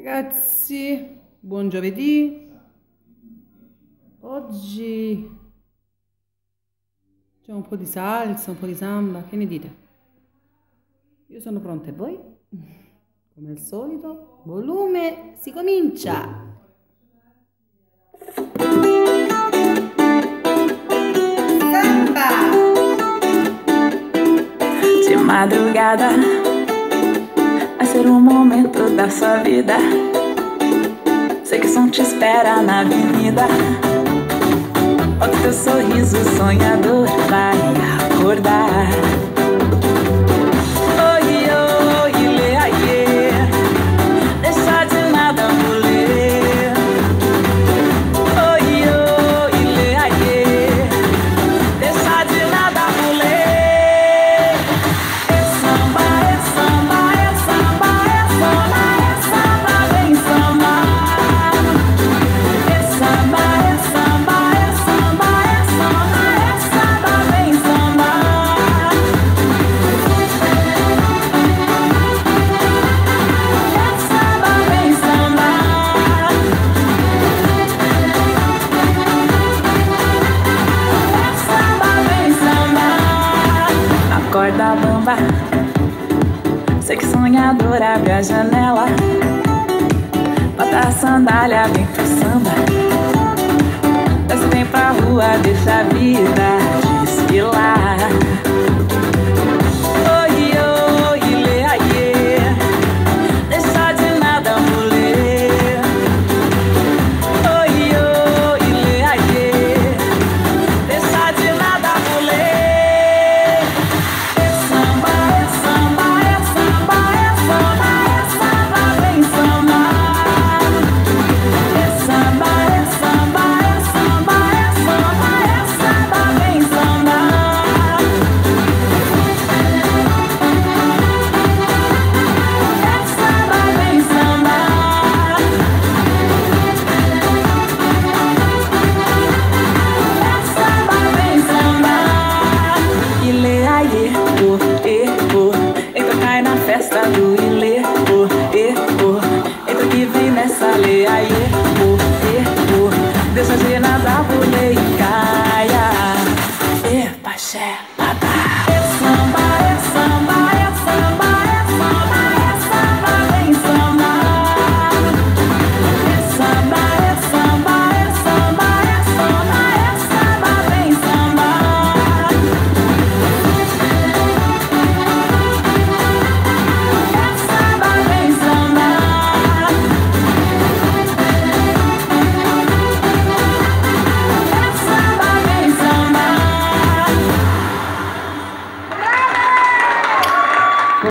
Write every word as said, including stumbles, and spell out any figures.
Ragazzi, buon giovedì. Oggi c'è un po' di salsa, un po' di samba, che ne dite? Io sono pronta e voi? Come al solito, volume, si comincia! Samba! De madrugada vai ser um momento da sua vida. Sei que o som te espera na avenida. Olha o teu sorriso sonhador vai acordar. Oi, oi, lê, aie. Deixa de nada mulher. Oi, oi, lê, aie. Deixa de nada mulher. É samba, é samba, é samba, é samba, é samba, vem samba. É samba, é samba, é samba, é samba, é samba, vem samba. É samba, vem samba. É samba, vem samba. Acorda, bamba. Sei que sonhador, abre a janela. Bota a sandália, vem pro samba. Desce, vem pra rua, deixa a vida desfilar.